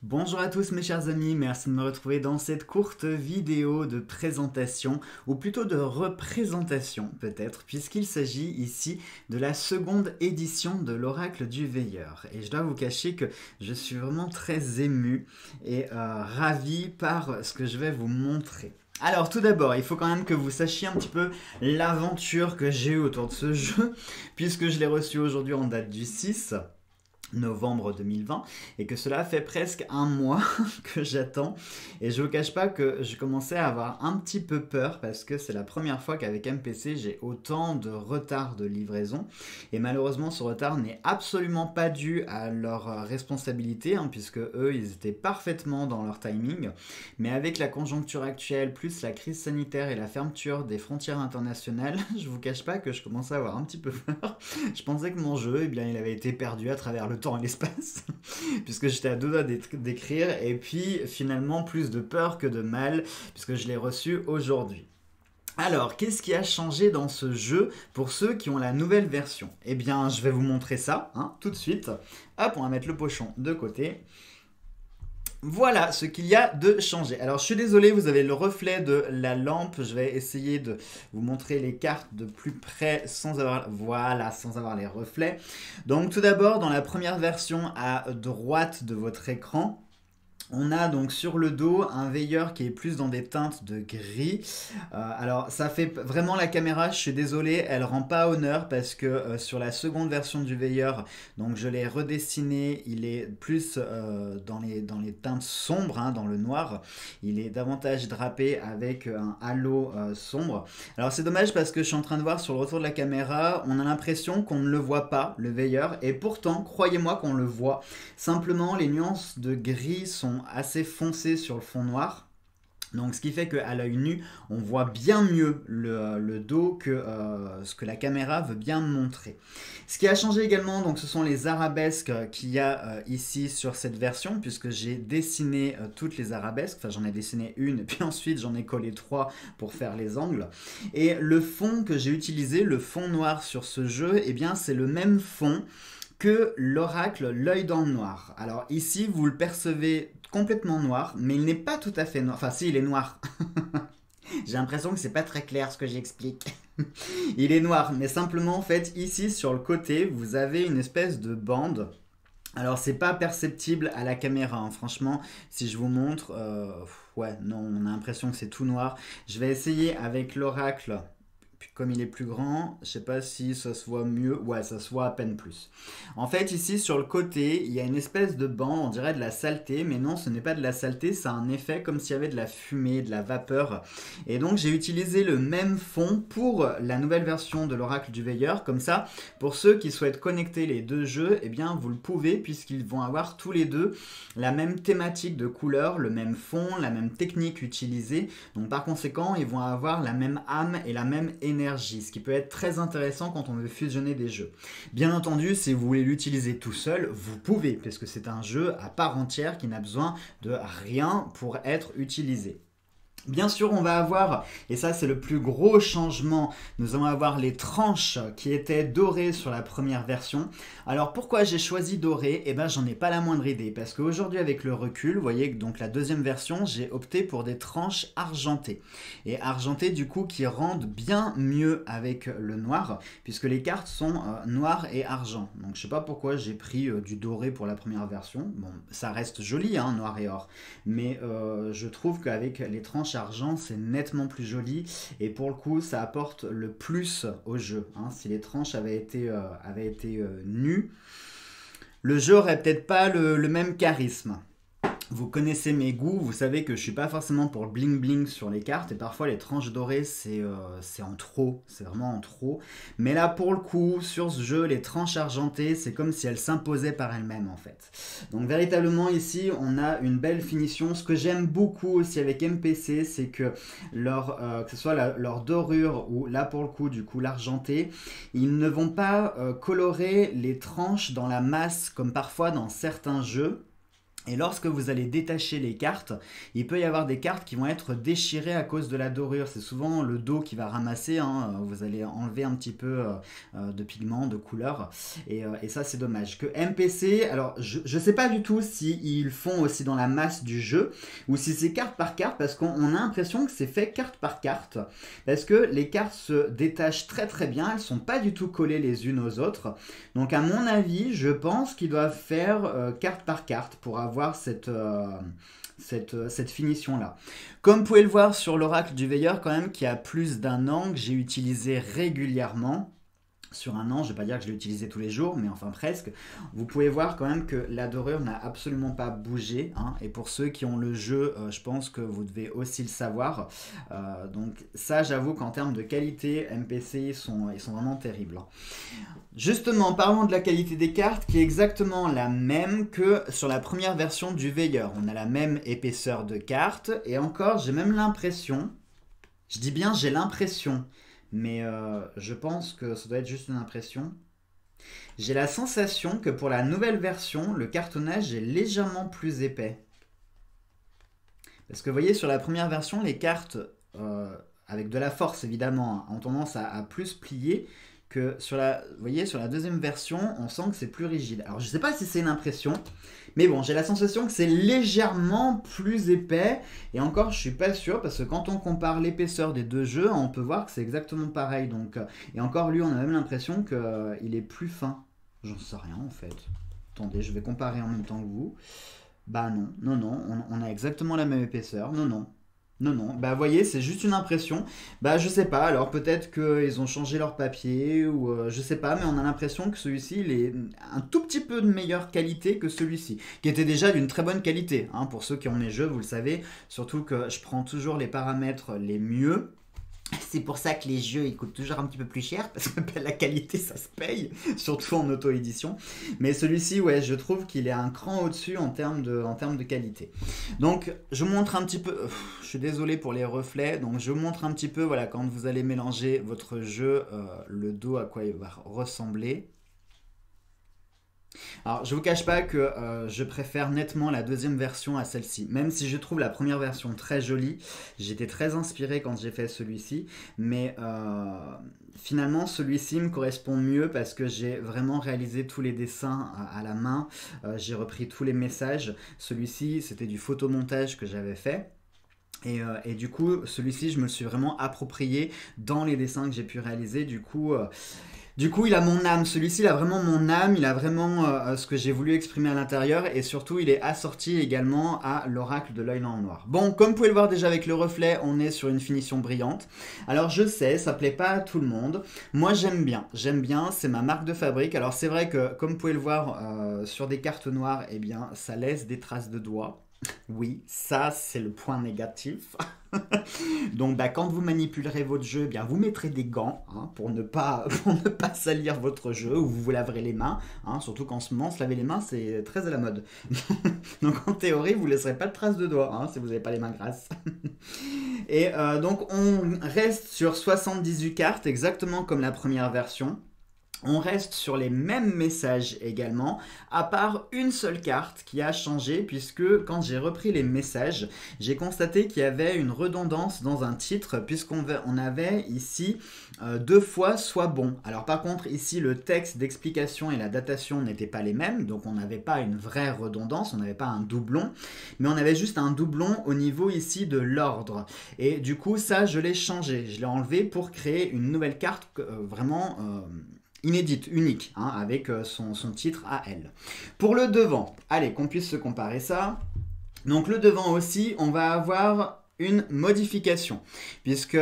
Bonjour à tous mes chers amis, merci de me retrouver dans cette courte vidéo de présentation, ou plutôt de représentation peut-être, puisqu'il s'agit ici de la seconde édition de l'Oracle du Veilleur. Et je dois vous cacher que je suis vraiment très ému et ravi par ce que je vais vous montrer. Alors tout d'abord, il faut quand même que vous sachiez un petit peu l'aventure que j'ai eue autour de ce jeu, puisque je l'ai reçu aujourd'hui en date du 6 novembre 2020 et que cela fait presque un mois que j'attends et je vous cache pas que je commençais à avoir un petit peu peur parce que c'est la première fois qu'avec MPC j'ai autant de retard de livraison et malheureusement ce retard n'est absolument pas dû à leur responsabilité puisque eux ils étaient parfaitement dans leur timing, mais avec la conjoncture actuelle plus la crise sanitaire et la fermeture des frontières internationales, je vous cache pas que je commençais à avoir un petit peu peur. Je pensais que mon jeu, eh bien, il avait été perdu à travers le temps et l'espace, puisque j'étais à deux doigts d'écrire, et puis finalement plus de peur que de mal, puisque je l'ai reçu aujourd'hui. Alors, qu'est-ce qui a changé dans ce jeu pour ceux qui ont la nouvelle version? Eh bien, je vais vous montrer ça, tout de suite. Hop, on va mettre le pochon de côté. Voilà ce qu'il y a de changé. Alors je suis désolé, vous avez le reflet de la lampe. Je vais essayer de vous montrer les cartes de plus près sans avoir, voilà, sans avoir les reflets. Donc tout d'abord, dans la première version à droite de votre écran, on a donc sur le dos un veilleur qui est plus dans des teintes de gris. Alors ça fait vraiment la caméra, je suis désolé, elle rend pas honneur parce que sur la seconde version du veilleur, donc je l'ai redessiné, il est plus dans les teintes sombres, dans le noir. Il est davantage drapé avec un halo sombre. Alors c'est dommage parce que je suis en train de voir sur le retour de la caméra, on a l'impression qu'on ne le voit pas, le veilleur, et pourtant, croyez-moi qu'on le voit. Simplement, les nuances de gris sont assez foncé sur le fond noir. Donc ce qui fait qu'à l'œil nu, on voit bien mieux le dos que ce que la caméra veut bien montrer. Ce qui a changé également, donc, ce sont les arabesques qu'il y a ici sur cette version, puisque j'ai dessiné toutes les arabesques, enfin j'en ai dessiné une, puis ensuite j'en ai collé 3 pour faire les angles. Et le fond que j'ai utilisé, le fond noir sur ce jeu, eh bien c'est le même fond que l'oracle L'œil dans le noir. Alors ici, vous le percevez complètement noir, mais il n'est pas tout à fait noir. Enfin si, il est noir. J'ai l'impression que c'est pas très clair ce que j'explique. Il est noir, mais simplement en fait, ici sur le côté, vous avez une espèce de bande. Alors c'est pas perceptible à la caméra, franchement, si je vous montre, ouais, non, on a l'impression que c'est tout noir. Je vais essayer avec l'oracle. Puis comme il est plus grand, je sais pas si ça se voit mieux. Ouais, ça se voit à peine plus. En fait, ici, sur le côté, il y a une espèce de bande, on dirait de la saleté, mais non, ce n'est pas de la saleté, ça a un effet comme s'il y avait de la fumée, de la vapeur. Et donc, j'ai utilisé le même fond pour la nouvelle version de l'Oracle du Veilleur. Comme ça, pour ceux qui souhaitent connecter les deux jeux, eh bien, vous le pouvez, puisqu'ils vont avoir tous les deux la même thématique de couleur, le même fond, la même technique utilisée. Donc, par conséquent, ils vont avoir la même âme et la même énergie, ce qui peut être très intéressant quand on veut fusionner des jeux. Bien entendu, si vous voulez l'utiliser tout seul, vous pouvez, parce que c'est un jeu à part entière qui n'a besoin de rien pour être utilisé. Bien sûr, on va avoir, et ça c'est le plus gros changement, nous allons avoir les tranches qui étaient dorées sur la première version. Alors pourquoi j'ai choisi doré? Eh ben j'en ai pas la moindre idée, parce qu'aujourd'hui avec le recul, vous voyez que donc la deuxième version, j'ai opté pour des tranches argentées. Et argentées du coup qui rendent bien mieux avec le noir, puisque les cartes sont noir et argent. Donc je sais pas pourquoi j'ai pris du doré pour la première version. Bon, ça reste joli, noir et or, mais je trouve qu'avec les tranches argent, c'est nettement plus joli et pour le coup, ça apporte le plus au jeu. Si les tranches avaient été nues, le jeu aurait peut-être pas le même charisme. Vous connaissez mes goûts, vous savez que je suis pas forcément pour le bling bling sur les cartes et parfois les tranches dorées c'est en trop, c'est vraiment en trop. Mais là pour le coup, sur ce jeu, les tranches argentées, c'est comme si elles s'imposaient par elles-mêmes en fait. Donc véritablement ici, on a une belle finition. Ce que j'aime beaucoup aussi avec MPC, c'est que que ce soit leur dorure ou là pour le coup du coup l'argenté, ils ne vont pas colorer les tranches dans la masse comme parfois dans certains jeux. Et lorsque vous allez détacher les cartes, il peut y avoir des cartes qui vont être déchirées à cause de la dorure. C'est souvent le dos qui va ramasser, hein. Vous allez enlever un petit peu de pigments, de couleurs, et ça c'est dommage. Que MPC, alors je ne sais pas du tout s'ils font aussi dans la masse du jeu, ou si c'est carte par carte, parce qu'on a l'impression que c'est fait carte par carte, parce que les cartes se détachent très très bien, elles ne sont pas du tout collées les unes aux autres. Donc à mon avis, je pense qu'ils doivent faire carte par carte pour avoir cette finition-là. Comme vous pouvez le voir sur l'oracle du veilleur, quand même, qui a plus d'un an, que j'ai utilisé régulièrement. Sur un an, je ne vais pas dire que je l'ai utilisé tous les jours, mais enfin presque. Vous pouvez voir quand même que la dorure n'a absolument pas bougé, hein. Et pour ceux qui ont le jeu, je pense que vous devez aussi le savoir. Donc ça, j'avoue qu'en termes de qualité, MPC, ils sont vraiment terribles, hein. Justement, parlons de la qualité des cartes, qui est exactement la même que sur la première version du veilleur. On a la même épaisseur de carte, et encore, j'ai même l'impression, je dis bien j'ai l'impression, mais je pense que ça doit être juste une impression. J'ai la sensation que pour la nouvelle version, le cartonnage est légèrement plus épais. Parce que vous voyez, sur la première version, les cartes, avec de la force évidemment, ont tendance à plus plier, que sur la, vous voyez, sur la deuxième version, on sent que c'est plus rigide. Alors je ne sais pas si c'est une impression, mais bon, j'ai la sensation que c'est légèrement plus épais, et encore je suis pas sûr, parce que quand on compare l'épaisseur des deux jeux, on peut voir que c'est exactement pareil. Donc, et encore lui, on a même l'impression qu'il est plus fin. J'en sais rien en fait. Attendez, je vais comparer en même temps que vous. Bah non, on a exactement la même épaisseur, non. Non, bah vous voyez, c'est juste une impression. Bah je sais pas, alors peut-être qu'ils ont changé leur papier, ou je sais pas, mais on a l'impression que celui-ci, il est un tout petit peu de meilleure qualité que celui-ci, qui était déjà d'une très bonne qualité, hein, pour ceux qui ont les jeux, vous le savez, surtout que je prends toujours les paramètres les mieux. C'est pour ça que les jeux ils coûtent toujours un petit peu plus cher, parce que la qualité ça se paye, surtout en auto-édition. Mais celui-ci, ouais, je trouve qu'il est un cran au-dessus en termes de qualité. Donc je vous montre un petit peu, je suis désolé pour les reflets, donc je vous montre un petit peu, voilà, quand vous allez mélanger votre jeu, le dos à quoi il va ressembler. Alors, je vous cache pas que je préfère nettement la deuxième version à celle-ci. Même si je trouve la première version très jolie, j'étais très inspiré quand j'ai fait celui-ci. Mais finalement, celui-ci me correspond mieux parce que j'ai vraiment réalisé tous les dessins à la main. J'ai repris tous les messages. Celui-ci, c'était du photomontage que j'avais fait. Et du coup, celui-ci, je me le suis vraiment approprié dans les dessins que j'ai pu réaliser. Du coup, il a mon âme. Celui-ci, il a vraiment mon âme. Il a vraiment ce que j'ai voulu exprimer à l'intérieur. Et surtout, il est assorti également à l'oracle de l'œil noir. Bon, comme vous pouvez le voir déjà avec le reflet, on est sur une finition brillante. Alors, je sais, ça plaît pas à tout le monde. Moi, j'aime bien. J'aime bien. C'est ma marque de fabrique. Alors, c'est vrai que, comme vous pouvez le voir sur des cartes noires, eh bien, ça laisse des traces de doigts. Oui, ça, c'est le point négatif. Donc bah, quand vous manipulerez votre jeu, eh bien, vous mettrez des gants, hein, pour ne pas salir votre jeu, ou vous vous laverez les mains, hein, surtout qu'en ce moment se laver les mains c'est très à la mode. Donc en théorie vous ne laisserez pas de traces de doigts, hein, si vous n'avez pas les mains grasses. Et donc on reste sur 78 cartes, exactement comme la première version. On reste sur les mêmes messages également, à part une seule carte qui a changé, puisque quand j'ai repris les messages, j'ai constaté qu'il y avait une redondance dans un titre, puisqu'on avait ici 2 fois soit bon. Alors par contre ici le texte d'explication et la datation n'étaient pas les mêmes, donc on n'avait pas une vraie redondance, on n'avait pas un doublon, mais on avait juste un doublon au niveau ici de l'ordre. Et du coup ça je l'ai changé, je l'ai enlevé pour créer une nouvelle carte vraiment inédite, unique, hein, avec son titre à elle. Pour le devant, allez, qu'on puisse se comparer ça. Donc le devant aussi, on va avoir une modification, puisque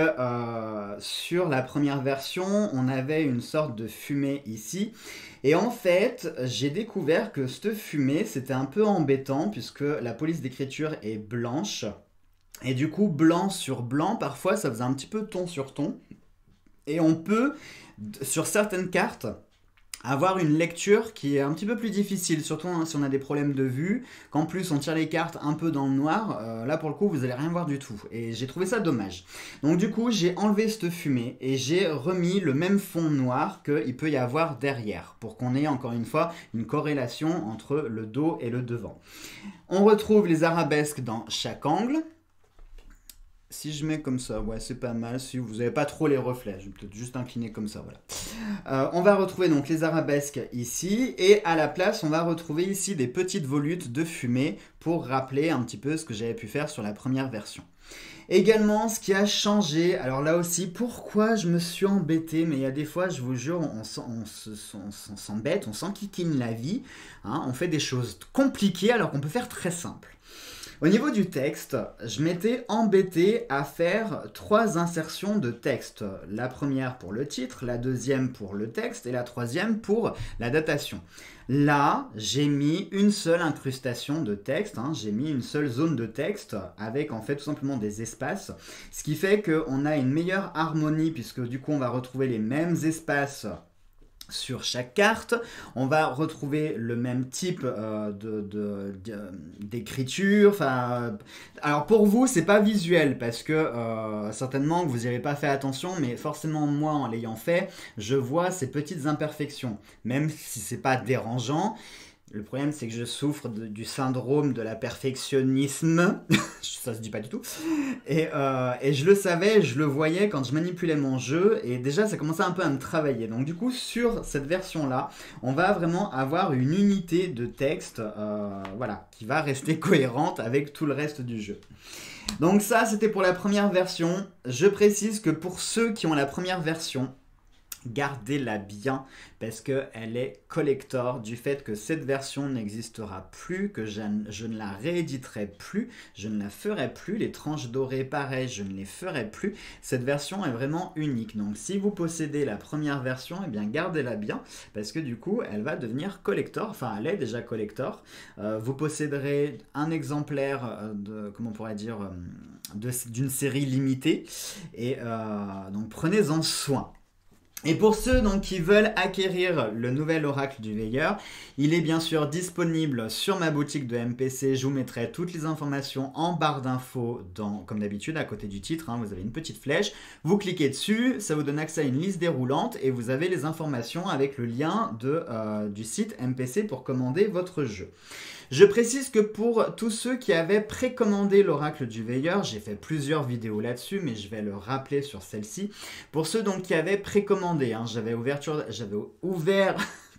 sur la première version, on avait une sorte de fumée ici. Et en fait, j'ai découvert que cette fumée, c'était un peu embêtant, puisque la police d'écriture est blanche. Et du coup, blanc sur blanc, parfois, ça faisait un petit peu ton sur ton. Et on peut, sur certaines cartes, avoir une lecture qui est un petit peu plus difficile, surtout si on a des problèmes de vue, qu'en plus on tire les cartes un peu dans le noir, là pour le coup vous allez rien voir du tout, et j'ai trouvé ça dommage. Donc du coup j'ai enlevé cette fumée, et j'ai remis le même fond noir qu'il peut y avoir derrière, pour qu'on ait encore une fois une corrélation entre le dos et le devant. On retrouve les arabesques dans chaque angle. Si je mets comme ça, ouais, c'est pas mal. Si vous n'avez pas trop les reflets, je vais peut-être juste incliner comme ça, voilà. On va retrouver donc les arabesques ici, et à la place, on va retrouver ici des petites volutes de fumée pour rappeler un petit peu ce que j'avais pu faire sur la première version. Également, ce qui a changé, alors là aussi, pourquoi je me suis embêté, mais il y a des fois, je vous jure, on s'embête, on s'enquiquine la vie, hein, on fait des choses compliquées alors qu'on peut faire très simple. Au niveau du texte, je m'étais embêté à faire 3 insertions de texte. La première pour le titre, la deuxième pour le texte et la troisième pour la datation. Là, j'ai mis une seule incrustation de texte, hein, j'ai mis une seule zone de texte avec en fait tout simplement des espaces, ce qui fait qu'on a une meilleure harmonie puisque du coup on va retrouver les mêmes espaces sur chaque carte. On va retrouver le même type d'écriture. Alors pour vous, c'est pas visuel parce que certainement vous n'y avez pas fait attention, mais forcément moi, en l'ayant fait, je vois ces petites imperfections, même si c'est pas dérangeant. Le problème, c'est que je souffre du syndrome de la perfectionnisme. Ça se dit pas du tout. Et je le savais, je le voyais quand je manipulais mon jeu. Et déjà, ça commençait un peu à me travailler. Donc du coup, sur cette version-là, on va vraiment avoir une unité de texte voilà, qui va rester cohérente avec tout le reste du jeu. Donc ça, c'était pour la première version. Je précise que pour ceux qui ont la première version, gardez-la bien parce qu'elle est collector du fait que cette version n'existera plus, que je ne la rééditerai plus, je ne la ferai plus, les tranches dorées pareil, je ne les ferai plus. Cette version est vraiment unique, donc si vous possédez la première version, eh bien gardez-la bien parce que du coup elle va devenir collector, enfin elle est déjà collector. Vous posséderez un exemplaire de, comment on pourrait dire, d'une série limitée et donc prenez-en soin. Et pour ceux donc qui veulent acquérir le nouvel oracle du veilleur, il est bien sûr disponible sur ma boutique de MPC. Je vous mettrai toutes les informations en barre d'infos, comme d'habitude à côté du titre, hein, vous avez une petite flèche. Vous cliquez dessus, ça vous donne accès à une liste déroulante et vous avez les informations avec le lien du site MPC pour commander votre jeu. Je précise que pour tous ceux qui avaient précommandé l'oracle du veilleur, j'ai fait plusieurs vidéos là-dessus, mais je vais le rappeler sur celle-ci. Pour ceux donc qui avaient précommandé, hein, j'avais ouvert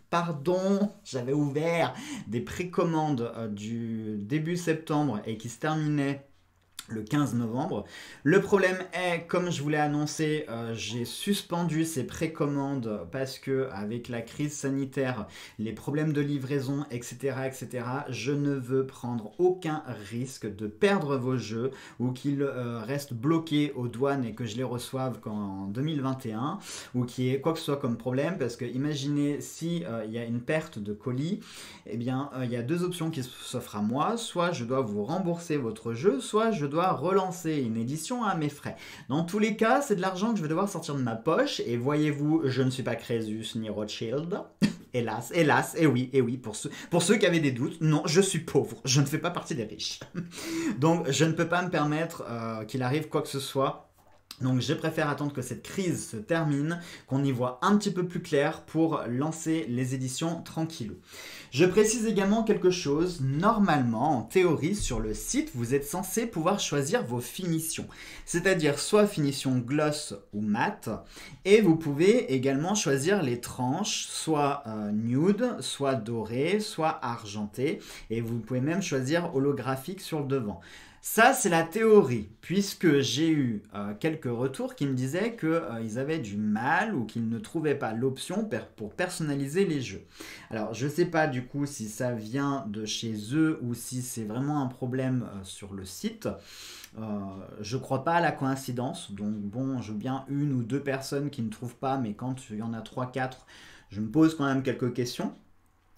des précommandes du début septembre et qui se terminaient le 15 novembre. Le problème est, comme je vous l'ai annoncé, j'ai suspendu ces précommandes parce que avec la crise sanitaire, les problèmes de livraison, etc., je ne veux prendre aucun risque de perdre vos jeux ou qu'ils restent bloqués aux douanes et que je les reçoive qu'en 2021 ou qu'il y ait quoi que ce soit comme problème parce que imaginez si il y a une perte de colis, eh bien il y a 2 options qui s'offrent à moi, soit je dois vous rembourser votre jeu, soit je dois relancer une édition à mes frais. Dans tous les cas, c'est de l'argent que je vais devoir sortir de ma poche et voyez-vous, je ne suis pas Crésus ni Rothschild. Hélas, et oui, pour ceux qui avaient des doutes, non, je suis pauvre, je ne fais pas partie des riches. Donc, je ne peux pas me permettre qu'il arrive quoi que ce soit. Donc je préfère attendre que cette crise se termine, qu'on y voit un petit peu plus clair pour lancer les éditions tranquillou. Je précise également quelque chose, normalement, en théorie, sur le site, vous êtes censé pouvoir choisir vos finitions. C'est-à-dire soit finition gloss ou mat, et vous pouvez également choisir les tranches, soit nude, soit doré, soit argenté, et vous pouvez même choisir holographique sur le devant. Ça, c'est la théorie, puisque j'ai eu quelques retours qui me disaient qu'ils avaient du mal ou qu'ils ne trouvaient pas l'option pour personnaliser les jeux. Alors, je ne sais pas du coup si ça vient de chez eux ou si c'est vraiment un problème sur le site. Je ne crois pas à la coïncidence, donc bon, je veux bien 1 ou 2 personnes qui ne trouvent pas, mais quand il y en a 3-4, je me pose quand même quelques questions.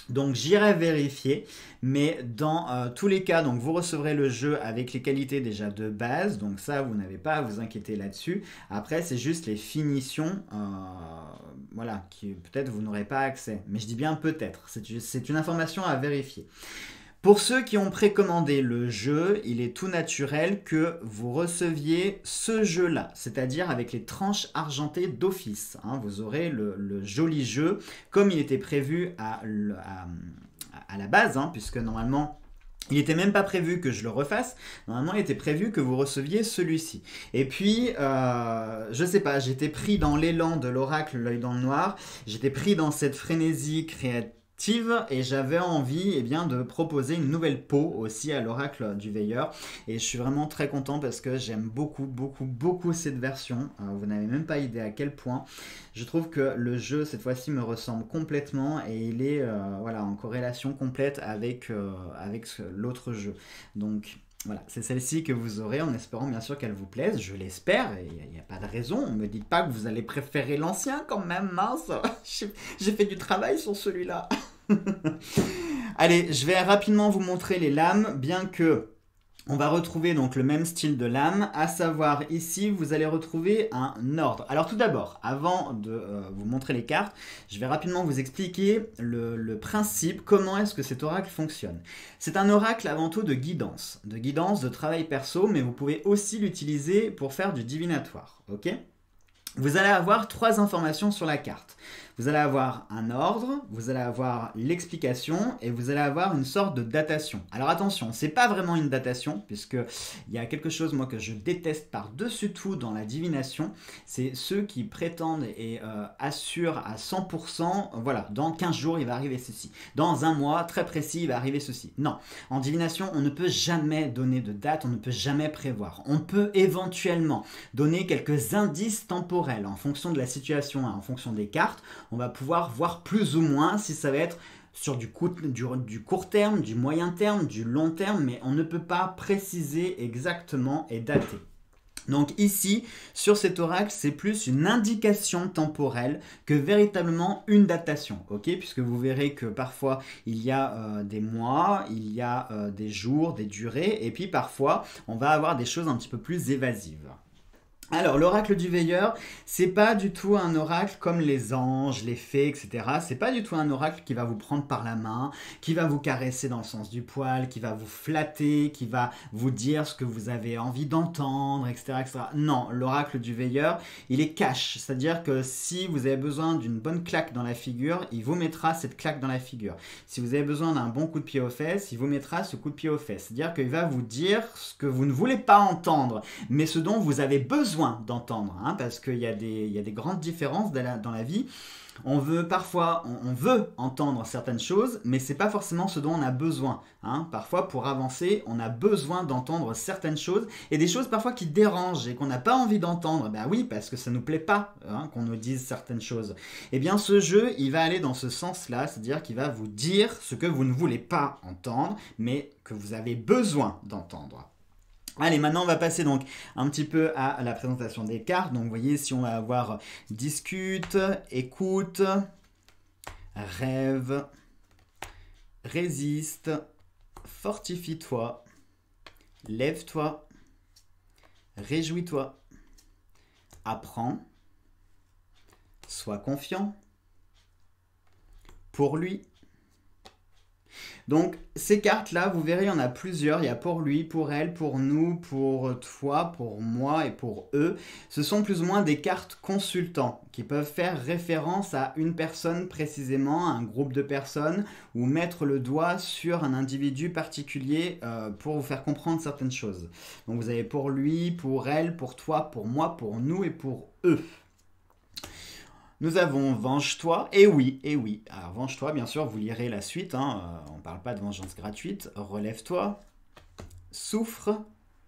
Donc j'irai vérifier, mais dans tous les cas, donc vous recevrez le jeu avec les qualités déjà de base, donc ça vous n'avez pas à vous inquiéter là-dessus. Après c'est juste les finitions, voilà, qui peut-être vous n'aurez pas accès, mais je dis bien peut-être, c'est une information à vérifier. Pour ceux qui ont précommandé le jeu, il est tout naturel que vous receviez ce jeu-là, c'est-à-dire avec les tranches argentées d'office. Hein, vous aurez le joli jeu comme il était prévu à la base, hein, puisque normalement... Il n'était même pas prévu que je le refasse. Normalement, il était prévu que vous receviez celui-ci. Et puis, je sais pas, j'étais pris dans l'élan de l'oracle, l'œil dans le noir. J'étais pris dans cette frénésie créative et j'avais envie de proposer une nouvelle peau aussi à l'oracle du veilleur. Et je suis vraiment très content parce que j'aime beaucoup cette version. Vous n'avez même pas idée à quel point. Je trouve que le jeu cette fois-ci me ressemble complètement et il est voilà, en corrélation complète avec l'autre jeu. Donc voilà, c'est celle-ci que vous aurez en espérant bien sûr qu'elle vous plaise. Je l'espère, et il n'y a pas de raison. Ne me dites pas que vous allez préférer l'ancien quand même, mince. J'ai fait du travail sur celui-là. Allez, je vais rapidement vous montrer les lames, bien que on va retrouver donc le même style de lame, à savoir ici vous allez retrouver un ordre. Alors tout d'abord, avant de vous montrer les cartes, je vais rapidement vous expliquer le principe, comment est-ce que cet oracle fonctionne. C'est un oracle avant tout de guidance, de travail perso, mais vous pouvez aussi l'utiliser pour faire du divinatoire, ok ? Vous allez avoir 3 informations sur la carte. Vous allez avoir un ordre, vous allez avoir l'explication et vous allez avoir une sorte de datation. Alors attention, c'est pas vraiment une datation puisque il y a quelque chose moi que je déteste par-dessus tout dans la divination, c'est ceux qui prétendent et assurent à 100%, voilà, dans 15 jours il va arriver ceci. Dans un mois très précis il va arriver ceci. Non, en divination on ne peut jamais donner de date, on ne peut jamais prévoir. On peut éventuellement donner quelques indices temporels en fonction de la situation et en fonction des cartes. On va pouvoir voir plus ou moins si ça va être sur du court terme, du moyen terme, du long terme, mais on ne peut pas préciser exactement et dater. Donc ici, sur cet oracle, c'est plus une indication temporelle que véritablement une datation, ok ? Puisque vous verrez que parfois, il y a des mois, il y a des jours, des durées, et puis parfois, on va avoir des choses un petit peu plus évasives. Alors, l'oracle du veilleur, c'est pas du tout un oracle comme les anges, les fées, etc. C'est pas du tout un oracle qui va vous prendre par la main, qui va vous caresser dans le sens du poil, qui va vous flatter, qui va vous dire ce que vous avez envie d'entendre, etc., etc. Non, l'oracle du veilleur, il est cash. C'est-à-dire que si vous avez besoin d'une bonne claque dans la figure, il vous mettra cette claque dans la figure. Si vous avez besoin d'un bon coup de pied aux fesses, il vous mettra ce coup de pied aux fesses. C'est-à-dire qu'il va vous dire ce que vous ne voulez pas entendre, mais ce dont vous avez besoin d'entendre, hein, parce qu'il y a des grandes différences dans la vie. On veut parfois, on veut entendre certaines choses, mais c'est pas forcément ce dont on a besoin. Hein. Parfois, pour avancer, on a besoin d'entendre certaines choses et des choses parfois qui dérangent et qu'on n'a pas envie d'entendre. Ben oui, parce que ça nous plaît pas hein, qu'on nous dise certaines choses. Eh bien, ce jeu, il va aller dans ce sens-là, c'est-à-dire qu'il va vous dire ce que vous ne voulez pas entendre, mais que vous avez besoin d'entendre. Allez, maintenant on va passer donc un petit peu à la présentation des cartes. Donc vous voyez, si on va avoir discute, écoute, rêve, résiste, fortifie-toi, lève-toi, réjouis-toi, apprends, sois confiant, pour lui. Donc ces cartes-là, vous verrez, il y en a plusieurs. Il y a pour lui, pour elle, pour nous, pour toi, pour moi et pour eux. Ce sont plus ou moins des cartes consultants qui peuvent faire référence à une personne précisément, à un groupe de personnes, ou mettre le doigt sur un individu particulier pour vous faire comprendre certaines choses. Donc vous avez pour lui, pour elle, pour toi, pour moi, pour nous et pour eux. Nous avons Venge-toi, et oui. Alors Venge-toi, bien sûr, vous lirez la suite, hein, on ne parle pas de vengeance gratuite. Relève-toi, souffre,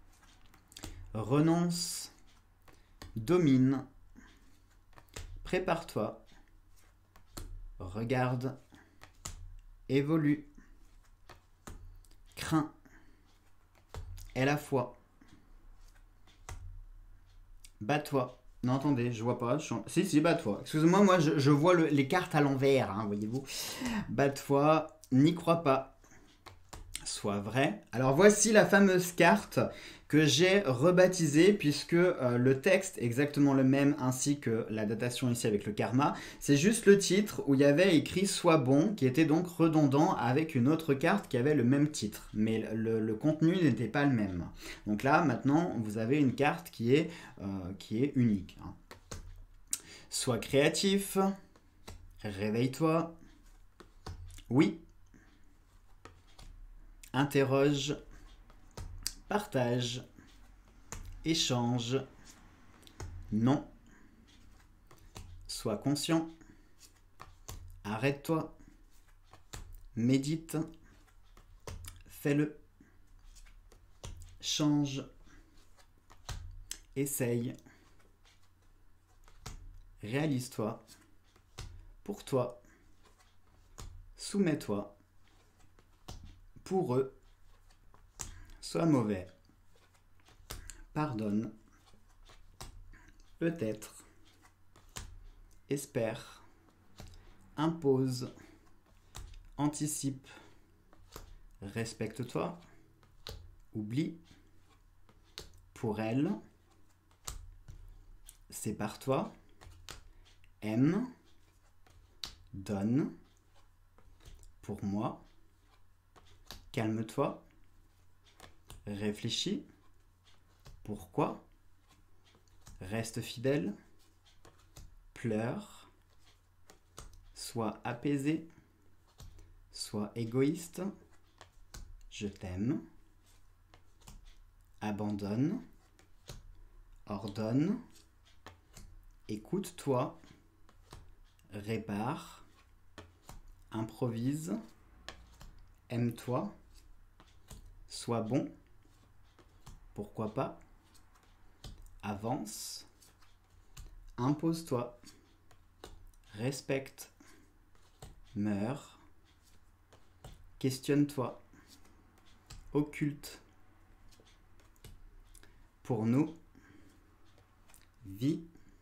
renonce, domine, prépare-toi, regarde, évolue, crains, aie la foi, bats-toi, Non, attendez, je vois pas. Si, bas de foi. Excusez-moi, moi, je vois les cartes à l'envers, hein, voyez-vous. Bas de foi, n'y crois pas. Soit vrai. Alors, voici la fameuse carte que j'ai rebaptisée, puisque le texte est exactement le même, ainsi que la datation ici avec le karma. C'est juste le titre où il y avait écrit « Sois bon », qui était donc redondant avec une autre carte qui avait le même titre. Mais le contenu n'était pas le même. Donc là, maintenant, vous avez une carte qui est unique. Hein. Sois créatif. Réveille-toi. Oui. Interroge. Partage. Échange. Non. Sois conscient. Arrête-toi. Médite. Fais-le. Change. Essaye. Réalise-toi. Pour toi. Soumets-toi. Pour eux. Sois mauvais. Pardonne. Peut-être. Espère. Impose. Anticipe. Respecte-toi. Oublie. Pour elle. Sépare-toi. Aime. Donne. Pour moi. Calme-toi. Réfléchis. Pourquoi? Reste fidèle. Pleure. Sois apaisé. Sois égoïste. Je t'aime. Abandonne. Ordonne. Écoute-toi. Répare. Improvise. Aime-toi. Sois bon. Pourquoi pas? Avance. Impose-toi. Respecte. Meurs. Questionne-toi. Occulte. Pour nous. Vis.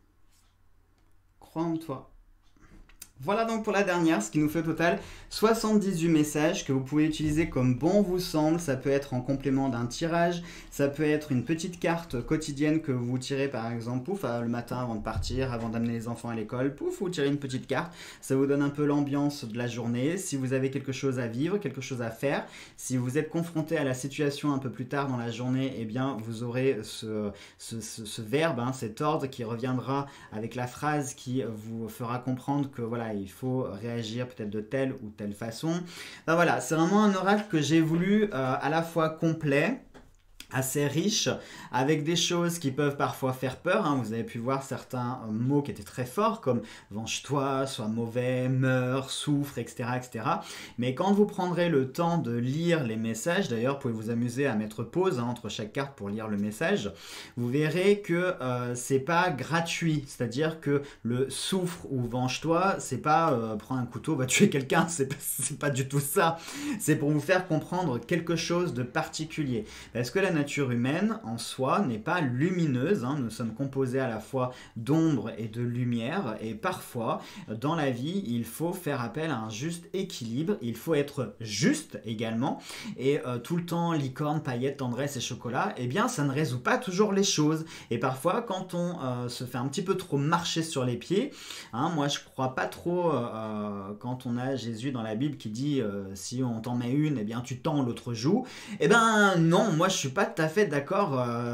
Crois en toi. Voilà donc pour la dernière, ce qui nous fait au total 78 messages que vous pouvez utiliser comme bon vous semble. Ça peut être en complément d'un tirage, ça peut être une petite carte quotidienne que vous tirez par exemple, pouf, le matin avant de partir, avant d'amener les enfants à l'école, pouf, vous tirez une petite carte. Ça vous donne un peu l'ambiance de la journée. Si vous avez quelque chose à vivre, quelque chose à faire, si vous êtes confronté à la situation un peu plus tard dans la journée, eh bien vous aurez ce verbe, hein, cet ordre qui reviendra avec la phrase qui vous fera comprendre que voilà, il faut réagir peut-être de telle ou telle façon. Ben voilà, c'est vraiment un oracle que j'ai voulu à la fois complet, assez riche, avec des choses qui peuvent parfois faire peur. Hein. Vous avez pu voir certains mots qui étaient très forts, comme venge-toi, sois mauvais, meurs, souffre, etc., etc. Mais quand vous prendrez le temps de lire les messages, d'ailleurs, vous pouvez vous amuser à mettre pause hein, entre chaque carte pour lire le message, vous verrez que c'est pas gratuit. C'est-à-dire que le souffre ou venge-toi, c'est pas prends un couteau, va tuer quelqu'un, c'est pas du tout ça. C'est pour vous faire comprendre quelque chose de particulier. Parce que la nature humaine en soi n'est pas lumineuse, hein. Nous sommes composés à la fois d'ombre et de lumière et parfois dans la vie il faut faire appel à un juste équilibre, il faut être juste également et tout le temps licorne, paillettes, tendresse et chocolat, eh bien ça ne résout pas toujours les choses et parfois quand on se fait un petit peu trop marcher sur les pieds, hein, moi je crois pas trop quand on a Jésus dans la Bible qui dit si on t'en met une, eh bien tu tends l'autre joue, eh ben non, moi je suis pas tout à fait d'accord,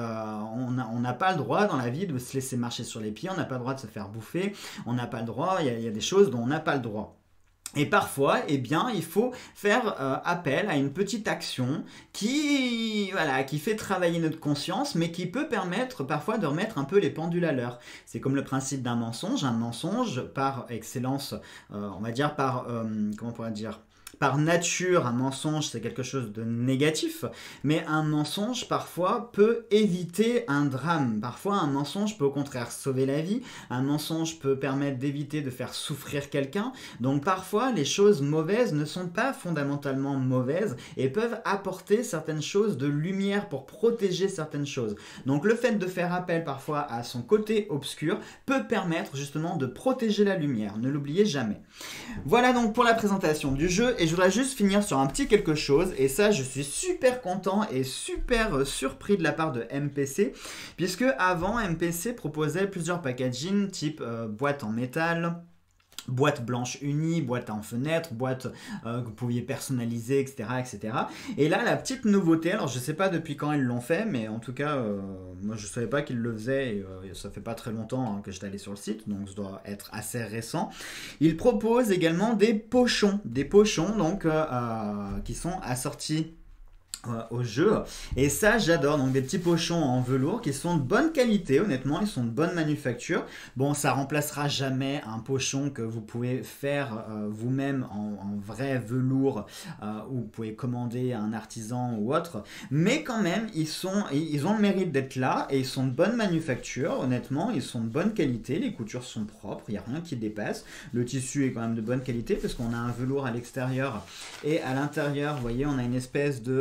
on n'a pas le droit dans la vie de se laisser marcher sur les pieds, on n'a pas le droit de se faire bouffer, on n'a pas le droit, il y a des choses dont on n'a pas le droit. Et parfois, eh bien, il faut faire appel à une petite action qui fait travailler notre conscience, mais qui peut permettre parfois de remettre un peu les pendules à l'heure. C'est comme le principe d'un mensonge. Un mensonge, par excellence, on va dire par, comment on pourrait dire, par nature, un mensonge, c'est quelque chose de négatif, mais un mensonge, parfois, peut éviter un drame. Parfois, un mensonge peut au contraire sauver la vie, un mensonge peut permettre d'éviter de faire souffrir quelqu'un. Donc parfois, les choses mauvaises ne sont pas fondamentalement mauvaises et peuvent apporter certaines choses de lumière pour protéger certaines choses. Donc le fait de faire appel parfois à son côté obscur peut permettre justement de protéger la lumière. Ne l'oubliez jamais. Voilà donc pour la présentation du jeu, et je voudrais juste finir sur un petit quelque chose, et ça je suis super content et super surpris de la part de MPC, puisque avant MPC proposait plusieurs packaging type boîte en métal, boîte blanche unie, boîte en fenêtre, boîte que vous pouviez personnaliser, etc., etc. Et là, la petite nouveauté, alors je sais pas depuis quand ils l'ont fait, mais en tout cas, moi je savais pas qu'ils le faisaient, et ça fait pas très longtemps que j'étais allé sur le site, donc ça doit être assez récent. Ils proposent également des pochons donc qui sont assortis au jeu, et ça j'adore. Donc des petits pochons en velours qui sont de bonne qualité, honnêtement ils sont de bonne manufacture. Bon, ça remplacera jamais un pochon que vous pouvez faire vous-même en vrai velours, ou vous pouvez commander à un artisan ou autre, mais quand même ils ont le mérite d'être là, et ils sont de bonne manufacture. Honnêtement ils sont de bonne qualité, les coutures sont propres, il n'y a rien qui dépasse, le tissu est quand même de bonne qualité parce qu'on a un velours à l'extérieur, et à l'intérieur vous voyez on a une espèce de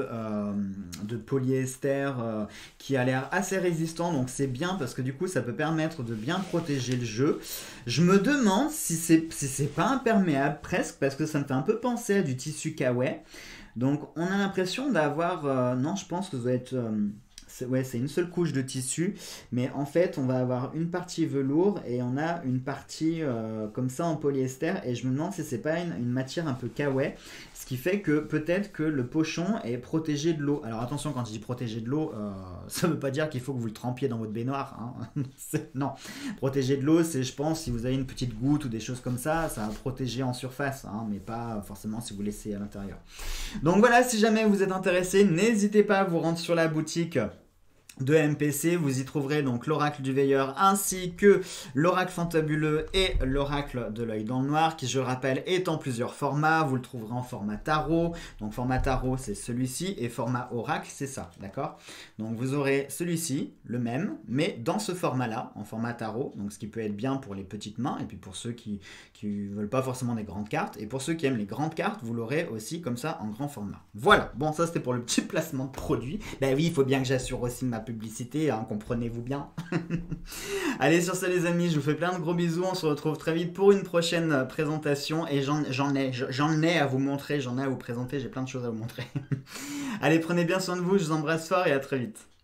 polyester qui a l'air assez résistant, donc c'est bien parce que du coup ça peut permettre de bien protéger le jeu. Je me demande si c'est pas imperméable presque, parce que ça me fait un peu penser à du tissu kawaii. Donc on a l'impression d'avoir non, je pense que ça doit être c'est une seule couche de tissu, mais en fait on va avoir une partie velours et on a une partie comme ça en polyester, et je me demande si c'est pas une matière un peu kawaii, ce qui fait que peut-être que le pochon est protégé de l'eau. Alors attention, quand je dis protégé de l'eau, ça veut pas dire qu'il faut que vous le trempiez dans votre baignoire, hein. Non, protégé de l'eau, c'est, je pense, si vous avez une petite goutte ou des choses comme ça va protéger en surface, hein, mais pas forcément si vous laissez à l'intérieur. Donc voilà, si jamais vous êtes intéressé, n'hésitez pas à vous rendre sur la boutique de MPC, vous y trouverez donc l'oracle du veilleur ainsi que l'oracle fantabuleux et l'oracle de l'œil dans le noir, qui je rappelle est en plusieurs formats. Vous le trouverez en format tarot, donc format tarot c'est celui-ci, et format oracle c'est ça, d'accord? Donc vous aurez celui-ci, le même, mais dans ce format là, en format tarot, donc ce qui peut être bien pour les petites mains, et puis pour ceux qui veulent pas forcément des grandes cartes, et pour ceux qui aiment les grandes cartes, vous l'aurez aussi comme ça en grand format. Voilà, bon ça c'était pour le petit placement de produit. Ben oui, il faut bien que j'assure aussi ma publicité, hein, comprenez-vous bien. Allez, sur ce les amis, je vous fais plein de gros bisous, on se retrouve très vite pour une prochaine présentation, et j'en ai à vous montrer, j'en ai à vous présenter, j'ai plein de choses à vous montrer. Allez, prenez bien soin de vous, je vous embrasse fort et à très vite.